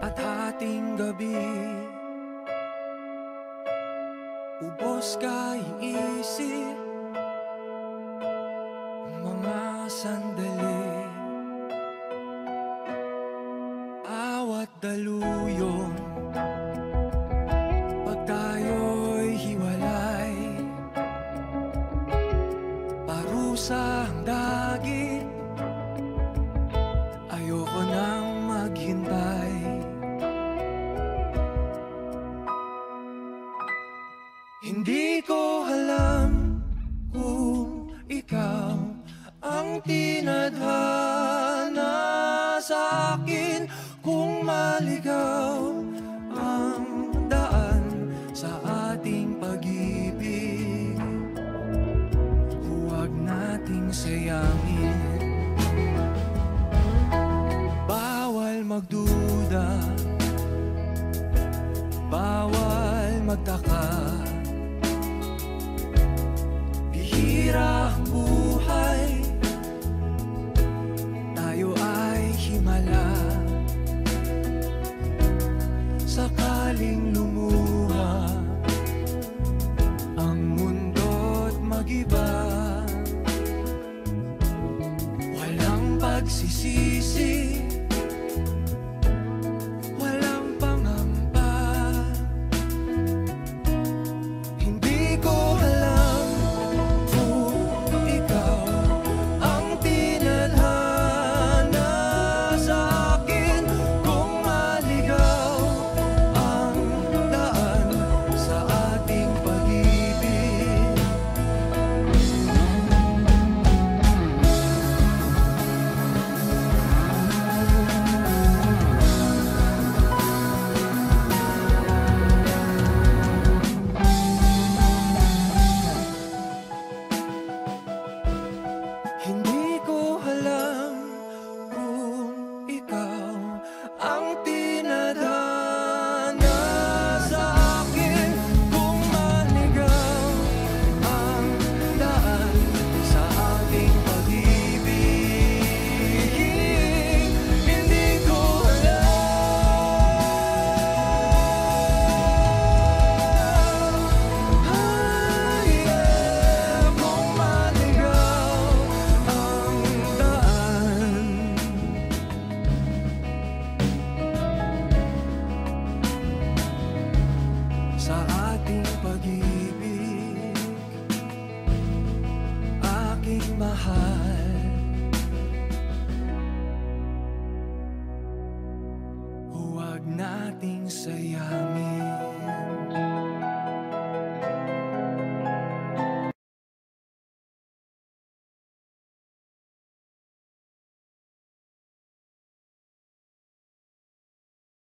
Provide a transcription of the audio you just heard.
at hating gabi. Ubos ka iisip, mga sandali, awat daluyon. Pag tayo'y hiwalay, parusa ang dagit, ayoko nang maghintay. Hindi ko alam kung ikaw ang tinadhana sa akin, kung maligaw ang daan sa ating pag-ibig. Huwag nating sayangin, bawal magduda, bawal magtaka. Bihira ang buhay, tayo ay himala. Sakaling lumuha ang mundo't magiba, walang pagsisisi, walang pangamba. Hindi ko alam kung ikaw ang tinadhana sa akin, kung maligaw ang daan sa ating pag-ibig. Hindi ko alam kung ikaw ang tinadhana sa akin, kung maligaw ang daan sa ating pag-ibig. Hindi ko alam kung maligaw ang daan sa ating pag-ibig. Aking mahal, huwag nating sayangin.